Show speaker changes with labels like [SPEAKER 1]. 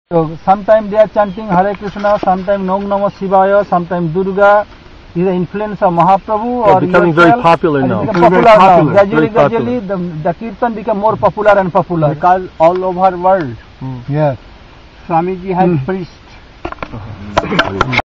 [SPEAKER 1] So sometimes they are chanting Hare Krishna, sometimes Om Namah Shivaya, sometimes Durga. Is the influence of Mahaprabhu or
[SPEAKER 2] becoming very popular now.
[SPEAKER 1] Gradually, the Kirtan become more popular and popular.
[SPEAKER 3] Because all over world,
[SPEAKER 1] Yes,
[SPEAKER 3] Swamiji has preached.